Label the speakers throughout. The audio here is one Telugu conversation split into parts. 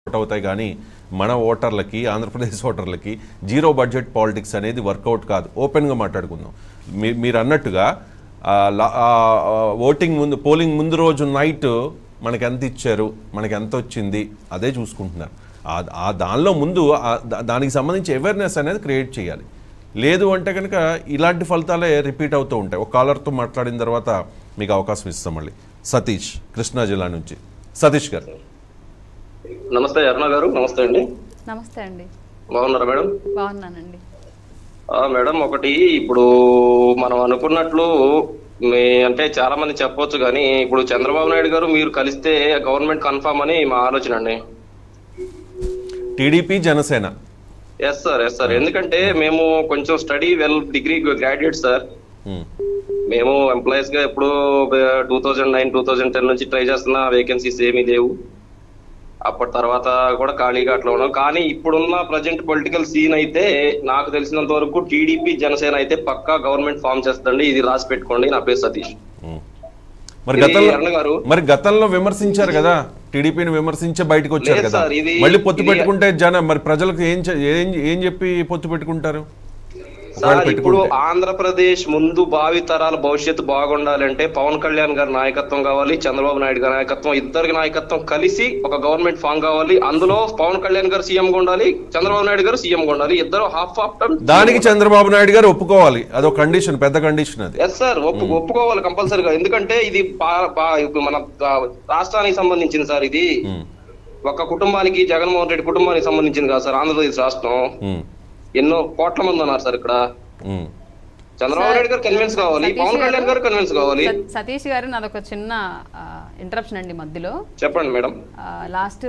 Speaker 1: అవుతాయి కానీ మన ఓటర్లకి ఆంధ్రప్రదేశ్ ఓటర్లకి జీరో బడ్జెట్ పాలిటిక్స్ అనేది వర్కౌట్ కాదు. ఓపెన్గా మాట్లాడుకుందాం. మీరు అన్నట్టుగా పోలింగ్ ముందు రోజు నైట్ మనకి ఎంత ఇచ్చారు, మనకి ఎంత వచ్చింది అదే చూసుకుంటున్నారు. దానిలో ముందు దానికి సంబంధించి అవేర్నెస్ అనేది క్రియేట్ చేయాలి. లేదు అంటే కనుక ఇలాంటి ఫలితాలే రిపీట్ అవుతూ ఉంటాయి. ఒక కాలర్తో మాట్లాడిన తర్వాత మీకు అవకాశం ఇస్తాం. మళ్ళీ సతీష్ కృష్ణా జిల్లా నుంచి. సతీష్ గారు
Speaker 2: నమస్తే. అరుణ గారు నమస్తే అండి.
Speaker 3: నమస్తే అండి.
Speaker 2: బాగున్నారా మేడం?
Speaker 3: బాగున్నానండి
Speaker 2: మేడం, ఒకటి ఇప్పుడు మనం అనుకున్నట్లు అంటే చాలా మంది చెప్పొచ్చు కానీ ఇప్పుడు చంద్రబాబు నాయుడు గారు మీరు కలిస్తే గవర్నమెంట్ కన్ఫర్మ్ అని మా ఆలోచన అండి.
Speaker 1: టీడీపీ జనసేన.
Speaker 2: Yes sir. ఎందుకంటే మేము కొంచెం స్టడీ డిగ్రీ గ్రాడ్యుయేట్ సార్. మేము ఎంప్లాయీస్ గా ఎప్పుడు 2009, 2010 నుంచి ట్రై చేస్తున్నా, వేకెన్సీస్ ఏమీ లేవు. అప్పటి తర్వాత కూడా ఖాళీగా అట్లా ఉన్నాం. కానీ ఇప్పుడున్న ప్రజెంట్ పొలిటికల్ సీన్ అయితే నాకు తెలిసినంత వరకు టీడీపీ జనసేన అయితే పక్కా గవర్నమెంట్ ఫామ్ చేస్తండి. ఇది రాసి పెట్టుకోండి. నా పేరు సతీష్.
Speaker 1: మరి గతంలో విమర్శించారు కదా, టీడీపీని విమర్శించే బయటకు వచ్చారు కదా, మళ్ళీ పొత్తు పెట్టుకుంటే మరి ప్రజలకు ఏం చెప్పి పొత్తు పెట్టుకుంటారు?
Speaker 2: సార్, ఇప్పుడు ఆంధ్రప్రదేశ్ ముందు భావి తరాల భవిష్యత్తు బాగుండాలంటే పవన్ కళ్యాణ్ గారి నాయకత్వం కావాలి, చంద్రబాబు నాయుడు గారి నాయకత్వం, ఇద్దరికి నాయకత్వం కలిసి ఒక గవర్నమెంట్ ఫామ్ కావాలి. అందులో పవన్ కళ్యాణ్ గారు సీఎం గా ఉండాలి, చంద్రబాబు నాయుడు గారు సీఎం గా ఉండాలి. ఇద్దరు హాఫ్ టైం.
Speaker 1: దానికి చంద్రబాబు నాయుడు గారు ఒప్పుకోవాలి. అదొక కండిషన్, పెద్ద కండిషన్ అది.
Speaker 2: ఎస్ సార్, ఒప్పుకోవాలి కంపల్సరీగా. ఎందుకంటే ఇది మన రాష్ట్రానికి సంబంధించింది సార్. ఇది ఒక కుటుంబానికి, జగన్మోహన్ రెడ్డి కుటుంబానికి సంబంధించింది కాదు సార్. ఆంధ్రప్రదేశ్ రాష్ట్రం ఎన్నో కోట్ల మంది ఉన్నారు సార్ ఇక్కడ. చంద్రబాబు నాయుడు గారు కన్విన్స్ కావాలి, పవన్ కళ్యాణ్ గారు కన్విన్స్ కావాలి.
Speaker 3: సతీష్ గారు, నాదొక చిన్న ఇంటరప్షన్ అండి మధ్యలో.
Speaker 2: చెప్పండి మేడం.
Speaker 3: లాస్ట్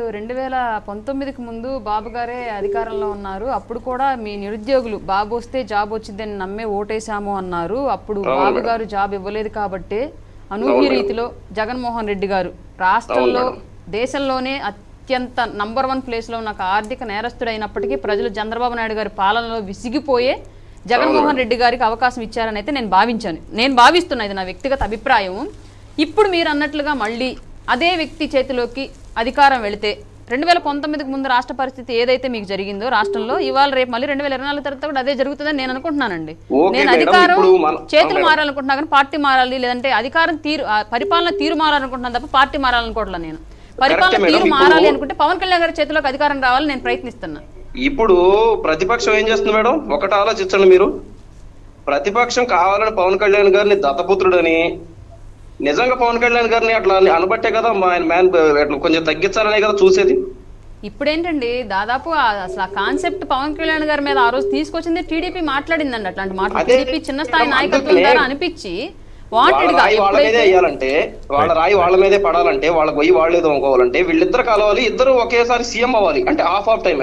Speaker 3: 2019కి ముందు బాబు గారే అధికారంలో ఉన్నారు. అప్పుడు కూడా మీ నిరుద్యోగులు బాబు వస్తే జాబ్ వచ్చిందని నమ్మే ఓటేశాము అన్నారు. అప్పుడు బాబు గారు జాబ్ ఇవ్వలేదు కాబట్టి అనూహ్య రీతిలో జగన్మోహన్ రెడ్డి గారు రాష్ట్రంలో దేశంలోనే అత్యంత నంబర్ 1 ప్లేస్లో ఉన్న ఆర్థిక నేరస్తుడైనప్పటికీ ప్రజలు చంద్రబాబు నాయుడు గారి పాలనలో విసిగిపోయే జగన్మోహన్ రెడ్డి గారికి అవకాశం ఇచ్చారని అయితే నేను భావిస్తున్నా. ఇది నా వ్యక్తిగత అభిప్రాయం. ఇప్పుడు మీరు అన్నట్లుగా మళ్ళీ అదే వ్యక్తి చేతిలోకి అధికారం వెళితే 2019కి ముందు రాష్ట్ర పరిస్థితి ఏదైతే మీకు జరిగిందో రాష్ట్రంలో, ఇవాళ రేపు మళ్ళీ 2024 తర్వాత కూడా అదే జరుగుతుందని నేను అనుకుంటున్నానండి. నేను అధికారం చేతులు మారాలనుకుంటున్నా కానీ పార్టీ మారాలి, లేదంటే అధికారం పరిపాలన తీరు మారాలనుకుంటున్నాను తప్ప పార్టీ మారాలనుకోవట్లేదు. నేను పరిపాలన తీరు మారాలి అనుకుంటే పవన్ కళ్యాణ్ గారి చేతిలోకి అధికారం రావాలని నేను ప్రయత్నిస్తున్నా.
Speaker 2: ఇప్పుడు ప్రతిపక్షం ఏం చేస్తుంది మేడం? ఒకటి ఆలోచించండి మీరు. ప్రతిపక్షం కావాలని పవన్ కళ్యాణ్ గారిని దత్తపుత్రుడని, నిజంగా పవన్ కళ్యాణ్ గారిని అట్లా అనబట్టే కదా కొంచెం తగ్గించాలనే కదా చూసేది.
Speaker 3: ఇప్పుడేంటండి, దాదాపు అసలు ఆ కాన్సెప్ట్ పవన్ కళ్యాణ్ గారి మీద ఆ రోజు తీసుకొచ్చింది టీడీపీ మాట్లాడిందండి. అట్లాంటి మాటలు టీడీపీ చిన్న స్థాయి నాయకత్వం ద్వారా అనిపించి
Speaker 2: రాయి వాళ్ళ మీదే వేయాలంటే, వాళ్ళ రాయి వాళ్ళ మీదే పడాలంటే, వాళ్ళ గొయ్యి వాళ్ళేదో అనుకోవాలంటే వీళ్ళిద్దరు కలవాలి, ఇద్దరు ఒకేసారి సీఎం అవ్వాలి. అంటే హాఫ్ టైం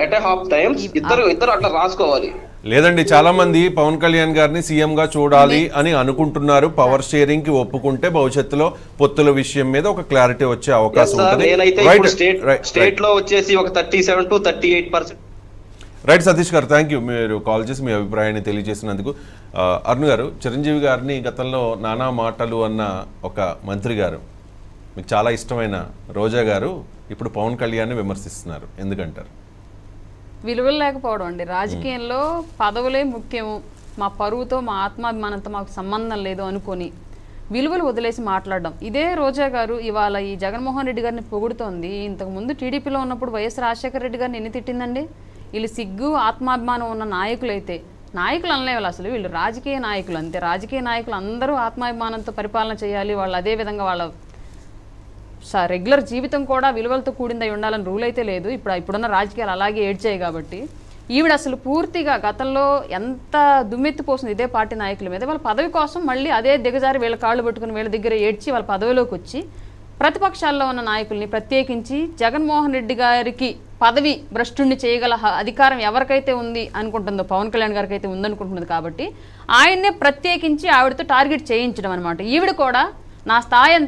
Speaker 2: ఇద్దరు అట్లా రాసుకోవాలి.
Speaker 1: లేదండి, చాలా మంది పవన్ కళ్యాణ్ గారిని సీఎం గా చూడాలి అని అనుకుంటున్నారు. పవర్ షేరింగ్ కి ఒప్పుకుంటే భవిష్యత్తులో పొత్తుల విషయం మీద ఒక క్లారిటీ వచ్చే అవకాశం ఉంటుంది.
Speaker 2: నేనైతే స్టేట్ లో వచ్చేసి ఒక 37 to 38%.
Speaker 1: రైట్ సతీష్ గారు, థ్యాంక్ యూ. మీరు కాల్ చేసి మీ అభిప్రాయాన్ని తెలియజేసినందుకు. అరుణ్ గారు, చిరంజీవి గారిని గతంలో నానా మాటలు అన్న ఒక మంత్రి గారు, మీకు చాలా ఇష్టమైన రోజా గారు ఇప్పుడు పవన్ కళ్యాణ్ని విమర్శిస్తున్నారు. ఎందుకంటారు?
Speaker 3: విలువలు లేకపోవడం అండి. రాజకీయంలో పదవులే ముఖ్యం, మా పరువుతో మా ఆత్మాభిమానంతో మాకు సంబంధం లేదు అనుకొని విలువలు వదిలేసి మాట్లాడడం. ఇదే రోజా గారు ఇవాళ ఈ జగన్మోహన్ రెడ్డి గారిని పొగుడుతోంది. ఇంతకుముందు టీడీపీలో ఉన్నప్పుడు వైఎస్ రాజశేఖర రెడ్డి గారిని ఎన్ని తిట్టిందండి. వీళ్ళు సిగ్గు ఆత్మాభిమానం ఉన్న నాయకులైతే, నాయకులు అనలేవాలి అసలు, వీళ్ళు రాజకీయ నాయకులు అంతే. రాజకీయ నాయకులు అందరూ ఆత్మాభిమానంతో పరిపాలన చేయాలి. వాళ్ళు అదేవిధంగా వాళ్ళ రెగ్యులర్ జీవితం కూడా విలువలతో కూడిందై ఉండాలని రూల్ అయితే లేదు. ఇప్పుడున్న రాజకీయాలు అలాగే ఏడ్చాయి కాబట్టి ఈవిడ అసలు పూర్తిగా గతంలో ఎంత దుమ్మెత్తిపోతుంది ఇదే పార్టీ నాయకుల మీద. వాళ్ళ పదవి కోసం మళ్ళీ అదే దిగజారి వీళ్ళ కాళ్ళు పట్టుకుని వీళ్ళ దగ్గర ఏడ్చి వాళ్ళ పదవిలోకి వచ్చి ప్రతిపక్షాల్లో ఉన్న నాయకుల్ని ప్రత్యేకించి జగన్మోహన్ రెడ్డి గారికి పదవి భ్రష్టుణ్ణి చేయగల అధికారం ఎవరికైతే ఉంది అనుకుంటుందో, పవన్ కళ్యాణ్ గారికి అయితే ఉందనుకుంటున్నది కాబట్టి ఆయన్నే ప్రత్యేకించి ఆవిడతో టార్గెట్ చేయించడం అనమాట. ఈవిడ కూడా నా స్థాయి